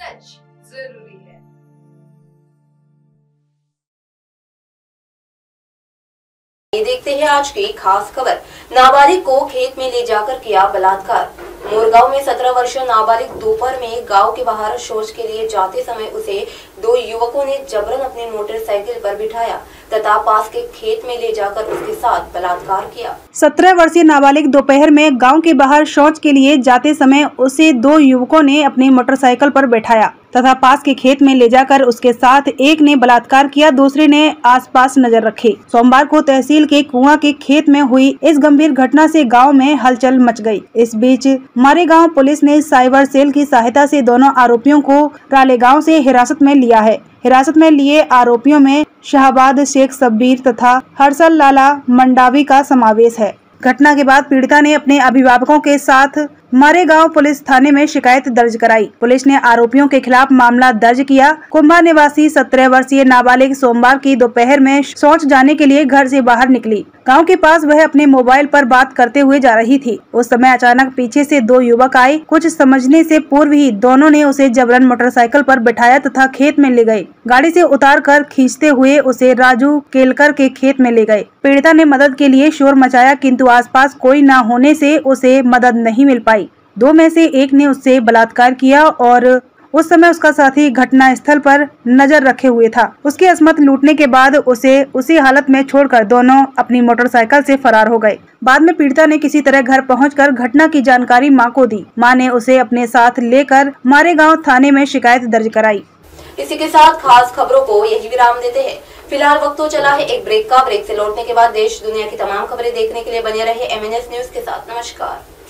सच जरूरी है। ये देखते हैं आज की खास खबर। नाबालिग को खेत में ले जाकर किया बलात्कार। मोरगांव में 17 वर्षीय नाबालिग दोपहर में गांव के बाहर शौच के लिए जाते समय उसे दो युवकों ने जबरन अपनी मोटरसाइकिल पर बिठाया तथा पास के खेत में ले जाकर उसके साथ बलात्कार किया। 17 वर्षीय नाबालिग दोपहर में गांव के बाहर शौच के लिए जाते समय उसे दो युवकों ने अपनी मोटरसाइकिल पर बैठाया तथा पास के खेत में ले जाकर उसके साथ एक ने बलात्कार किया, दूसरे ने आसपास नजर रखी। सोमवार को तहसील के कुआं के खेत में हुई इस गंभीर घटना से गांव में हलचल मच गई। इस बीच मारेगांव पुलिस ने साइबर सेल की सहायता से दोनों आरोपियों को रालेगांव से हिरासत में लिया है। हिरासत में लिए आरोपियों में शहबाद शेख सब्बीर तथा हर्षल लाला मंडावी का समावेश है। घटना के बाद पीड़िता ने अपने अभिभावकों के साथ मारेगांव पुलिस थाने में शिकायत दर्ज कराई। पुलिस ने आरोपियों के खिलाफ मामला दर्ज किया। कुंभा निवासी 17 वर्षीय नाबालिग सोमवार की दोपहर में शौच जाने के लिए घर से बाहर निकली। गांव के पास वह अपने मोबाइल पर बात करते हुए जा रही थी। उस समय अचानक पीछे से दो युवक आए। कुछ समझने से पूर्व ही दोनों ने उसे जबरन मोटरसाइकिल पर बैठाया तथा खेत में ले गए। गाड़ी से उतार कर खींचते हुए उसे राजू केलकर के खेत में ले गए। पीड़िता ने मदद के लिए शोर मचाया किंतु आसपास कोई न होने से उसे मदद नहीं मिल पाई। दो में से एक ने उससे बलात्कार किया और उस समय उसका साथी घटना स्थल पर नजर रखे हुए था। उसकी असमत लूटने के बाद उसे उसी हालत में छोड़कर दोनों अपनी मोटरसाइकिल से फरार हो गए। बाद में पीड़िता ने किसी तरह घर पहुंचकर घटना की जानकारी मां को दी। मां ने उसे अपने साथ लेकर मारेगांव थाने में शिकायत दर्ज कराई। इसी के साथ खास खबरों को यही विराम देते हैं। फिलहाल वक्त तो चला है एक ब्रेक का। ब्रेक से लौटने के बाद देश दुनिया की तमाम खबरें देखने के लिए बने रहे MNS न्यूज के साथ। नमस्कार।